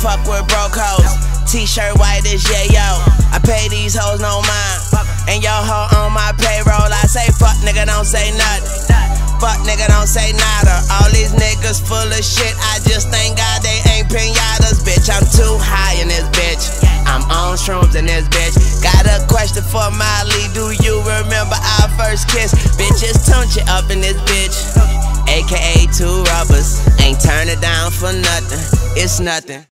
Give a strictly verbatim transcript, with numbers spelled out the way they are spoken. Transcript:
fuck with broke hoes. T-shirt white as yayo. I pay these hoes no mind. And yo hoe on my payroll. I say fuck nigga, don't say nothing. Fuck nigga, don't say nada. All these niggas full of shit. I just thank God they ain't pinatas. Bitch, I'm too high in this bitch. I'm on shrooms in this bitch. Got a question for Molly. Do you remember our first kiss? Bitches tunch it up in this bitch. A K A two rubbers. Ain't turn it down for nothing. It's nothing.